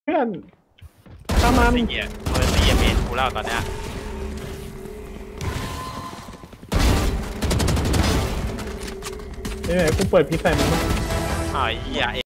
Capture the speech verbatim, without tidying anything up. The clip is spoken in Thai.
พื่อนข้ามันสี่เกียร์เบอร์สี่เมนกูเล่าตอนเนี้ยนี่ไงกูเปิดพิษใส่มันอ้าวไอ้เหี้ย